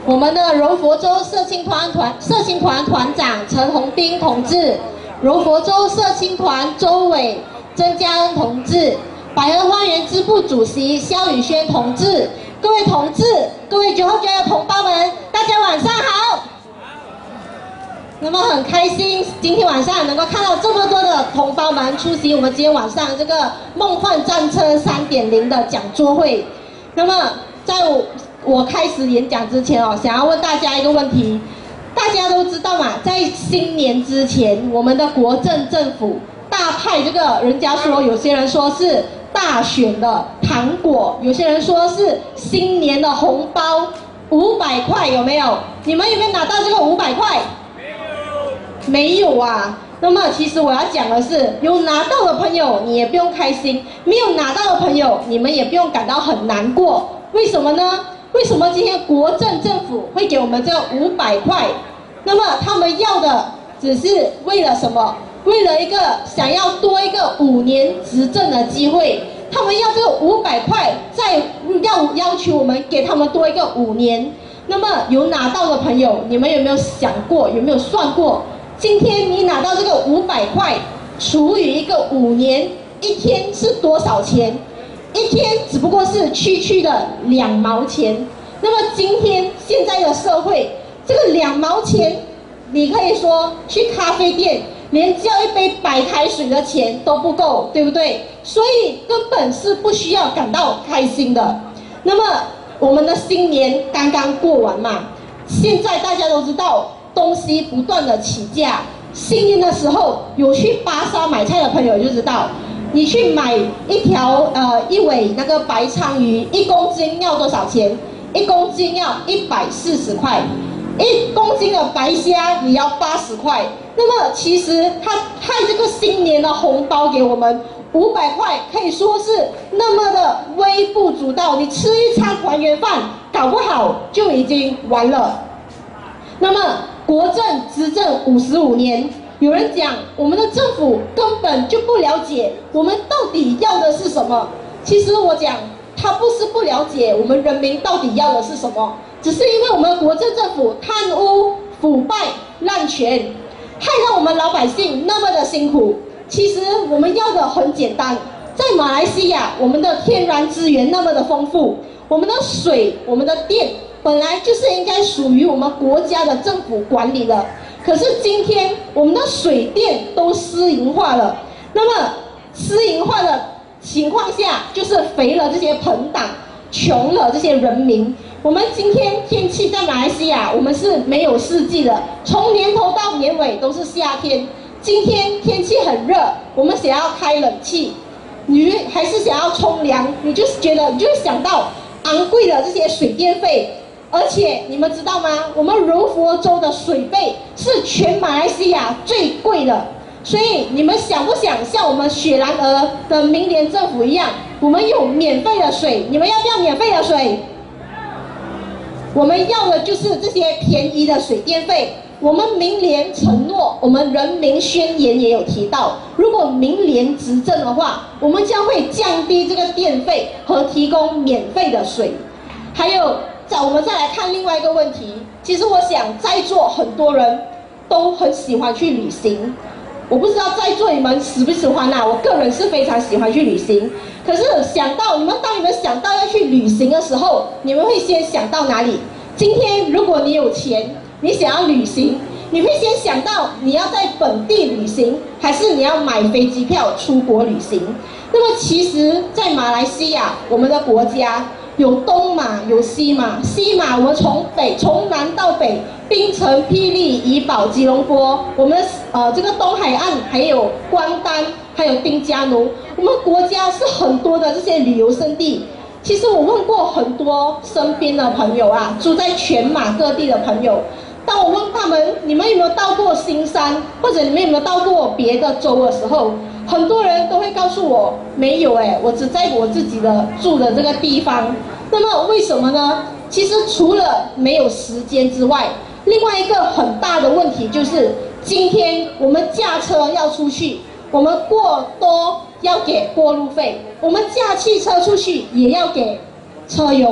我们的柔佛州社青团团长陈宏斌同志，柔佛州社青团周委曾家恩同志，百合花园支部主席肖宇轩同志，各位同志，各位9号9的同胞们，大家晚上好。那么很开心，今天晚上能够看到这么多的同胞们出席我们今天晚上这个梦幻战车3.0的讲座会。那么在我开始演讲之前想要问大家一个问题，大家都知道嘛，在新年之前，我们的国政政府大派这个，人家说有些人说是大选的糖果，有些人说是新年的红包，500块有没有？你们有没有拿到这个500块？没有啊。那么其实我要讲的是，有拿到的朋友你也不用开心，没有拿到的朋友你们也不用感到很难过。为什么呢？为什么今天国政政府会给我们这500块？那么他们要的只是为了什么？为了一个想要多一个5年执政的机会，他们要这个500块，再要求我们给他们多一个5年。那么有拿到的朋友，你们有没有想过，有没有算过？今天你拿到这个500块，除以一个5年，一天是多少钱？一天只不过是区的2毛钱。那么今天现在的社会，这个2毛钱，你可以说去咖啡店连叫一杯白开水的钱都不够，对不对？所以根本是不需要感到开心的。那么我们的新年刚刚过完嘛，现在大家都知道东西不断的起价。新年的时候有去巴沙买菜的朋友就知道，你去买一尾那个白鲳鱼，1公斤要多少钱？1公斤要140块，1公斤的白虾也要80块。那么其实他派这个新年的红包给我们500块，可以说是那么的微不足道，你吃一餐团圆饭，搞不好就已经完了。那么国政执政55年，有人讲我们的政府根本就不了解我们到底要的是什么。其实我讲，他不是不了解我们人民到底要的是什么，只是因为我们的国政政府贪污、腐败、滥权，害到我们老百姓那么的辛苦。其实我们要的很简单，在马来西亚，我们的天然资源那么的丰富，我们的水、我们的电本来就是应该属于我们国家的政府管理的。可是今天我们的水电都私营化了，那么私营化的情况下，就是肥了这些朋党，穷了这些人民。我们今天天气在马来西亚，我们是没有四季的，从年头到年尾都是夏天。今天天气很热，我们想要开冷气，你还是想要冲凉，你就会想到昂贵的这些水电费。而且你们知道吗？我们柔佛州的水费是全马来西亚最贵的。所以你们想不想像我们雪兰莪的明联政府一样，我们有免费的水？你们要不要免费的水？我们要的就是这些便宜的水电费。我们明联承诺，我们人民宣言也有提到，如果明联执政的话，我们将会降低这个电费和提供免费的水。还有我们再来看另外一个问题，其实我想在座很多人都很喜欢去旅行，我不知道在座你们喜不喜欢啊？我个人是非常喜欢去旅行。可是当你们想到要去旅行的时候，你们会先想到哪里？今天如果你有钱，你想要旅行，你会先想到你要在本地旅行，还是你要买飞机票出国旅行？那么其实在马来西亚，我们的国家有东马有西马，西马我们从南到北，槟城、霹雳、怡保、吉隆坡，我们这个东海岸，还有关丹，还有丁加奴，我们国家是很多的这些旅游胜地。其实我问过很多身边的朋友啊，住在全马各地的朋友，当我问他们你们有没有到过新山，或者你们有没有到过别的州的时候，很多人都会告诉我没有我只在我自己的住的这个地方。那么为什么呢？其实除了没有时间之外，另外一个很大的问题就是，今天我们驾车要出去，我们过多要给过路费，我们驾汽车出去也要给车油。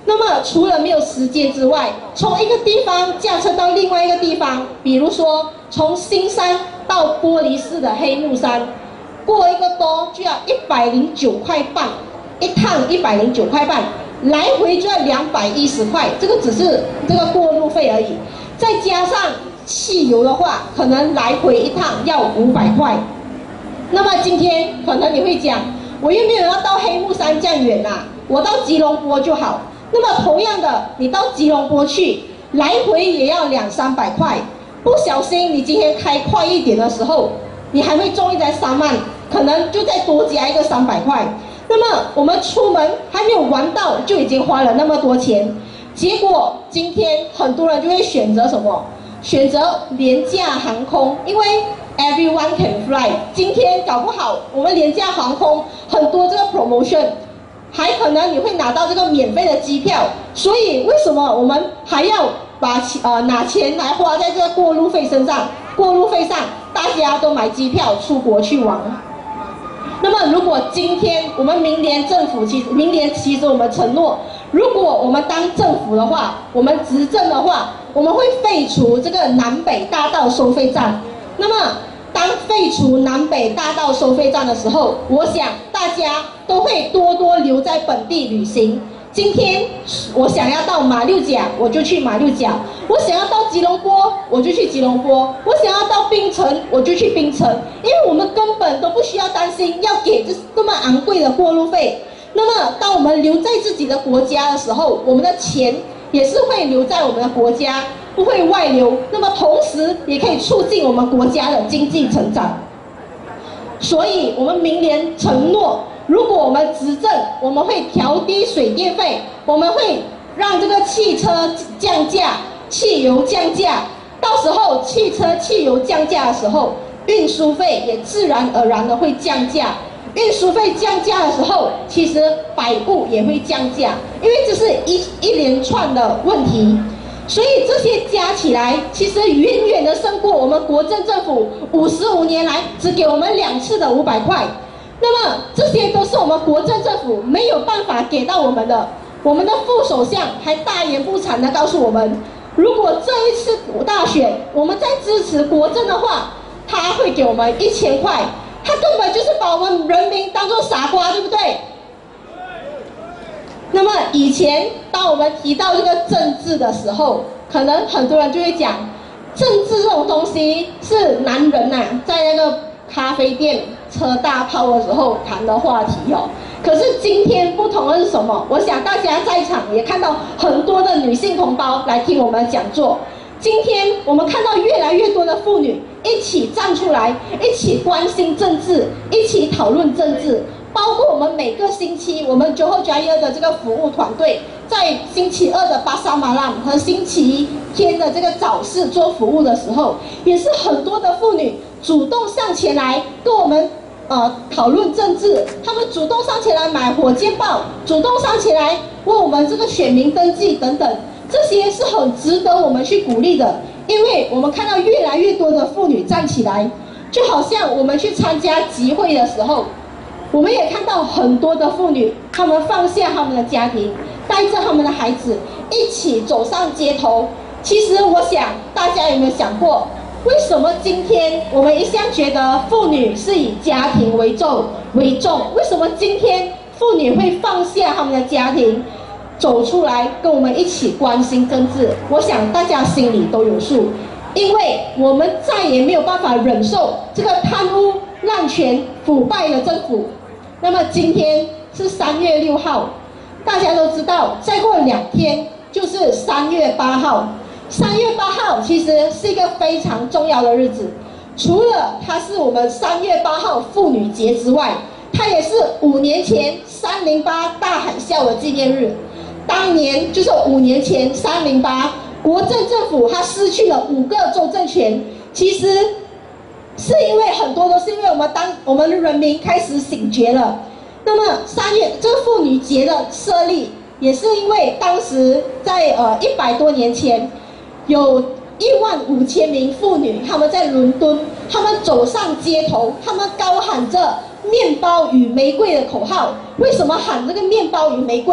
那么除了没有时间之外，从一个地方驾车到另外一个地方，比如说从新山到玻璃市的黑木山，过一个多就要109块半，一趟109块半，来回就要210块，这个只是这个过路费而已，再加上汽油的话，可能来回一趟要500块。那么今天可能你会讲，我又没有要到黑木山这样远啊，我到吉隆坡就好。那么同样的，你到吉隆坡去，来回也要200-300块。不小心你今天开快一点的时候，你还会中一台3万，可能就再多加一个300块。那么我们出门还没有玩到，就已经花了那么多钱。结果今天很多人就会选择什么？选择廉价航空，因为 everyone can fly。今天搞不好我们廉价航空很多这个 promotion。还可能你会拿到这个免费的机票，所以为什么我们还要把拿钱来花在这个过路费身上？过路费上，大家都买机票出国去玩。那么如果今天我们明年其实我们承诺，如果我们当政府的话，我们执政的话，我们会废除这个南北大道收费站。那么当废除南北大道收费站的时候，我想大家都会多多留在本地旅行。今天我想要到马六甲，我就去马六甲；我想要到吉隆坡，我就去吉隆坡；我想要到槟城，我就去槟城。因为我们根本都不需要担心要给这么昂贵的过路费。那么当我们留在自己的国家的时候，我们的钱也是会留在我们的国家，不会外流，那么同时也可以促进我们国家的经济成长。所以我们明年承诺，如果我们执政，我们会调低水电费，我们会让这个汽车降价，汽油降价。到时候汽车、汽油降价的时候，运输费也自然而然的会降价。运输费降价的时候，其实百物也会降价，因为这是一连串的问题。所以这些加起来，其实远远的胜过我们国政政府55年来只给我们2次的500块。那么这些都是我们国政政府没有办法给到我们的。我们的副首相还大言不惭的告诉我们，如果这一次大选我们再支持国政的话，他会给我们1000块。他根本就是把我们人民当作傻瓜，对不对？那么以前当我们提到这个政治的时候，可能很多人就会讲，政治这种东西是男人呐，在那个咖啡店车大炮的时候谈的话题哦。可是今天不同的是什么？我想大家在场也看到很多的女性同胞来听我们的讲座。今天我们看到越来越多的妇女一起站出来，一起关心政治，一起讨论政治。包括我们每个星期，我们Johor Jaya的这个服务团队，在星期二的巴沙马朗和星期天的这个早市做服务的时候，也是很多的妇女主动上前来跟我们讨论政治，她们主动上前来买火箭报，主动上前来为我们这个选民登记等等。这些是很值得我们去鼓励的，因为我们看到越来越多的妇女站起来，就好像我们去参加集会的时候，我们也看到很多的妇女，她们放下她们的家庭，带着她们的孩子一起走上街头。其实我想大家有没有想过，为什么今天我们一向觉得妇女是以家庭为重？为什么今天妇女会放下她们的家庭，走出来跟我们一起关心政治？我想大家心里都有数，因为我们再也没有办法忍受这个贪污、滥权、腐败的政府。那么今天是3月6号，大家都知道，再过2天就是3月8号。3月8号其实是一个非常重要的日子，除了它是我们3月8号妇女节之外，它也是5年前308大海啸的纪念日。当年就是5年前308，国政政府它失去了5个州政权，其实是因为很多都是因为我们的人民开始醒觉了。那么3月这个妇女节的设立，也是因为当时在100多年前，有15000名妇女，她们在伦敦，她们走上街头，她们高喊着面包与玫瑰的口号。为什么喊这个面包与玫瑰？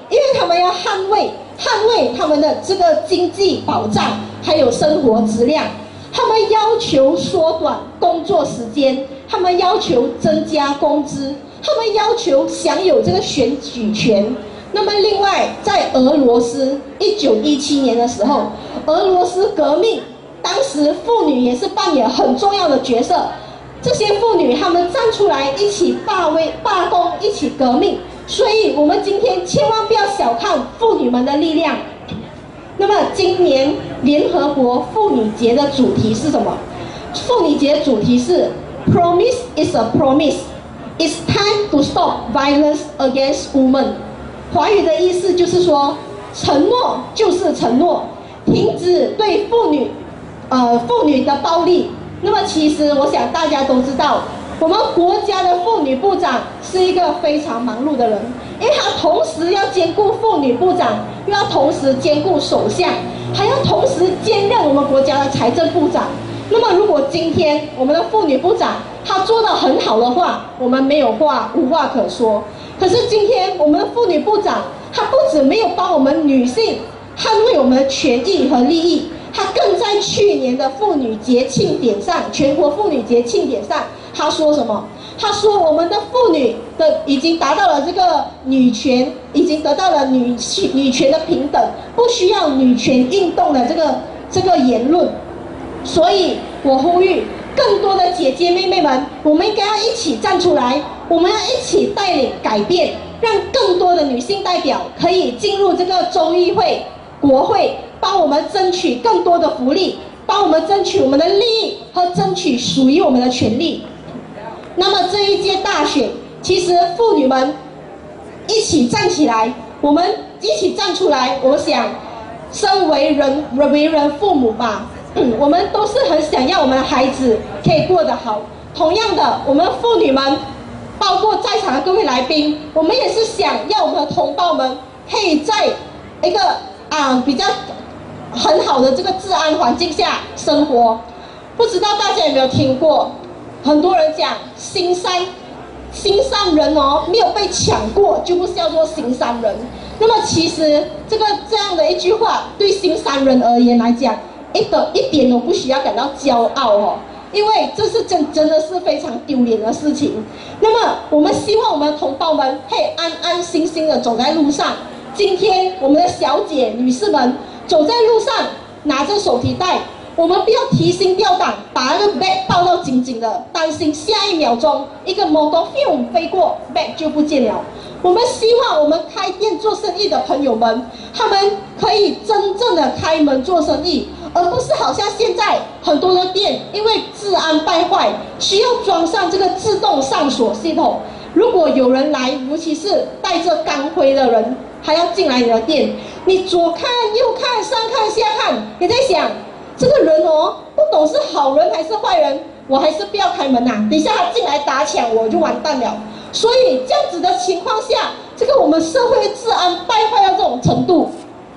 因为他们要捍卫他们的这个经济保障，还有生活质量。他们要求缩短工作时间，他们要求增加工资，他们要求享有这个选举权。那么另外，在俄罗斯1917年的时候，俄罗斯革命，当时妇女也是扮演很重要的角色。这些妇女她们站出来一起罢工，一起革命。所以我们今天千万不要小看妇女们的力量。那么今年联合国妇女节的主题是什么？妇女节主题是 Promise is a promise. It's time to stop violence against women. 华语的意思就是说，承诺就是承诺，停止对妇女的暴力。那么其实我想大家都知道，我们国家的妇女部长是一个非常忙碌的人，因为他同时要兼顾妇女部长，又要同时兼顾首相，还要同时兼任我们国家的财政部长。那么如果今天我们的妇女部长她做得很好的话，我们无话可说。可是今天我们的妇女部长，她不止没有帮我们女性捍卫我们的权益和利益，她更在去年的妇女节庆典上，全国妇女节庆典上，她说什么？她说我们的妇女已经达到了这个女权，已经得到了女权的平等，不需要女权运动的这个言论。所以我呼吁更多的姐姐妹妹们，我们应该要一起站出来，我们要一起带领改变，让更多的女性代表可以进入这个州议会、国会，帮我们争取更多的福利，帮我们争取我们的利益和争取属于我们的权利。那么这一届大选，其实妇女们一起站起来，我们一起站出来，我想身为人父母吧，我们都是很想要我们的孩子可以过得好。同样的，我们妇女们，包括在场的各位来宾，我们也是想要我们的同胞们可以在一个比较很好的这个治安环境下生活。不知道大家有没有听过，很多人讲新山人没有被抢过就不叫做新山人。那么其实这样的一句话，对新山人而言来讲，一点都不需要感到骄傲因为这是真的是非常丢脸的事情。那么我们希望我们的同胞们可以安安心心的走在路上。今天我们的小姐女士们走在路上，拿着手提袋，我们不要提心吊胆，把那个 bag 抱到紧紧的，担心下一秒钟一个摩托飞过 bag 就不见了。我们希望我们开店做生意的朋友们，他们可以真正的开门做生意，而不是好像现在很多的店因为治安败坏，需要装上这个自动上锁系统。如果有人来，尤其是带着钢盔的人，还要进来你的店，你左看右看上看下看，你在想这个人不懂是好人还是坏人，我还是不要开门等一下他进来打抢我就完蛋了。所以这样子的情况下，这个我们社会治安败坏到这种程度。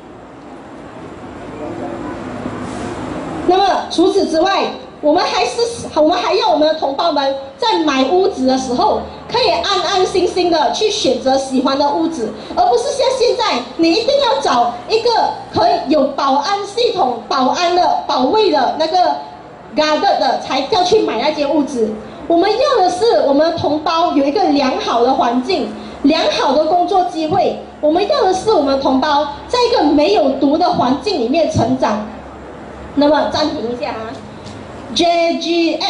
那么除此之外，我们还要我们的同胞们在买屋子的时候，可以安安心心的去选择喜欢的屋子，而不是像现在你一定要找一个可以有保安系统、保卫的那个 guard 的才要去买那间屋子。我们要的是我们的同胞有一个良好的环境、良好的工作机会。我们要的是我们的同胞在一个没有毒的环境里面成长。那么暂停一下JGS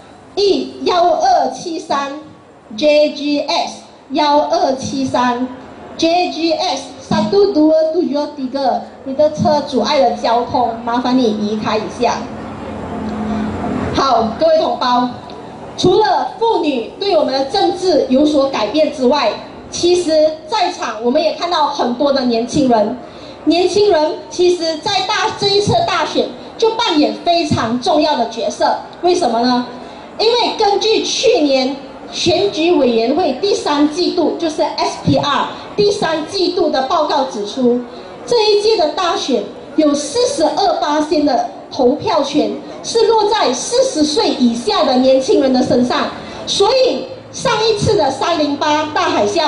E1273 JGS 1273 JGS 1273，你的车阻碍了交通，麻烦你移开一下。好，各位同胞，除了妇女对我们的政治有所改变之外，其实在场我们也看到很多的年轻人其实在这一次大选就扮演非常重要的角色。为什么呢？因为根据去年选举委员会第3季度，就是 SPR 第3季度的报告指出，这一届的大选有42%的投票权是落在40岁以下的年轻人的身上。所以上一次的308大海啸，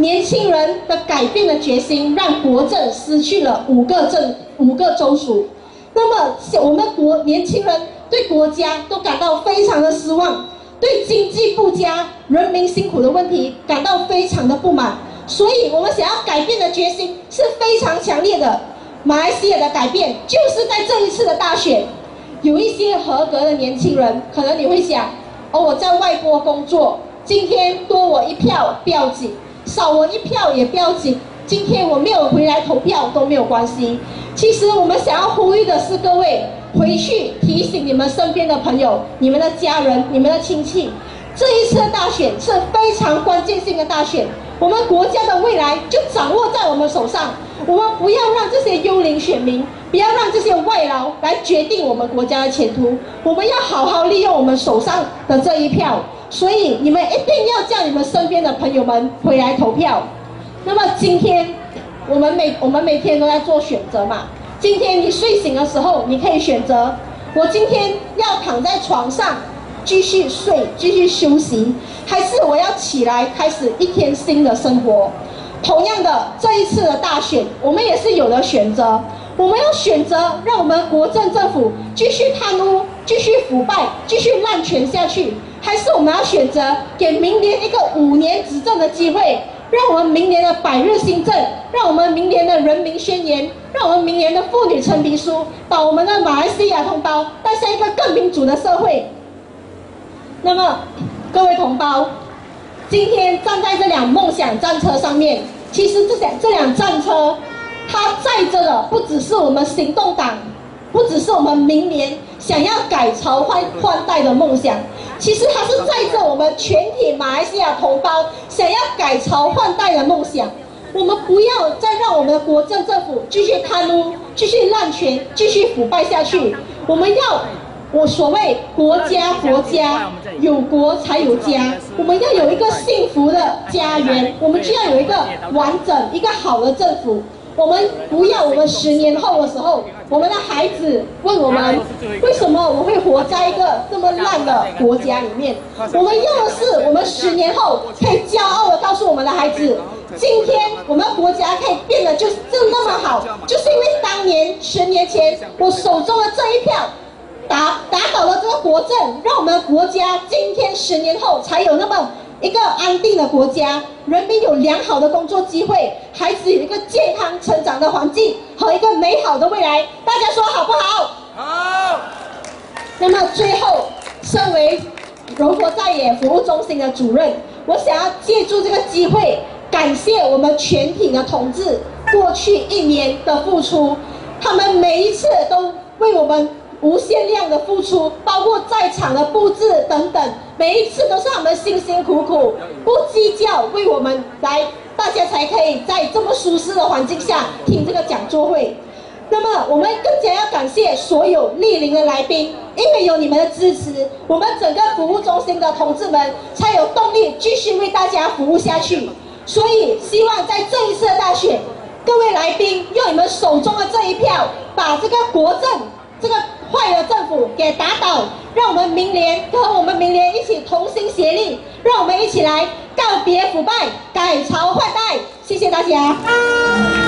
年轻人的改变的决心，让国政失去了5个州属。那么我们年轻人对国家都感到非常的失望，对经济不佳、人民辛苦的问题感到非常的不满。所以我们想要改变的决心是非常强烈的。马来西亚的改变就是在这一次的大选。有一些合格的年轻人，可能你会想，我在外国工作，今天多我1票不要紧，少我1票也不要紧，今天我没有回来投票都没有关系。其实我们想要呼吁的是，各位回去提醒你们身边的朋友、你们的家人、你们的亲戚，这一次的大选是非常关键性的大选，我们国家的未来就掌握在我们手上。我们不要让这些幽灵选民，不要让这些外劳来决定我们国家的前途。我们要好好利用我们手上的这一票，所以你们一定要叫你们身边的朋友们回来投票。那么今天我们每天都在做选择嘛。今天你睡醒的时候，你可以选择，我今天要躺在床上继续睡、继续休息，还是我要起来开始一天新的生活。同样的，这一次的大选，我们也是有了选择。我们要选择让我们国政府继续贪污、继续腐败、继续滥权下去，还是我们要选择给明年一个5年执政的机会，让我们明年的100日新政，让我们明年的人民宣言，让我们明年的妇女陈皮书，把我们的马来西亚同胞带向一个更民主的社会。那么，各位同胞，今天站在这辆梦想战车上面，其实这辆战车，它载着的不只是我们行动党，不只是我们明年想要改朝换代的梦想，其实它是载着我们全体马来西亚同胞想要改朝换代的梦想。我们不要再让我们的国政府继续贪污、继续滥权、继续腐败下去。我们要所谓国家有国才有家，我们要有一个幸福的家园，我们就要有一个完整、一个好的政府。我们不要我们10年后的时候，我们的孩子问我们，为什么我会活在一个这么烂的国家里面？我们要的是我们10年后可以骄傲的告诉我们的孩子，今天我们国家可以变得就是那么好，就是因为当年10年前我手中的这一票打倒了这个国政，让我们的国家今天10年后才有那么一个安定的国家，人民有良好的工作机会，孩子有一个健康成长的环境和一个美好的未来。大家说好不好？好。那么最后，身为柔佛在野服务中心的主任，我想要借助这个机会，感谢我们全体的同志过去1年的付出，他们每一次都为我们无限量的付出，包括在场的布置等等，每一次都是他们辛辛苦苦，不计较为我们来，大家才可以在这么舒适的环境下听这个讲座会。那么我们更加要感谢所有莅临的来宾，因为有你们的支持，我们整个服务中心的同志们才有动力继续为大家服务下去。所以希望在这一次的大选，各位来宾用你们手中的这一票，把这个国政这个坏的政府给打倒，让我们明年一起同心协力，让我们一起来告别腐败，改朝换代。谢谢大家。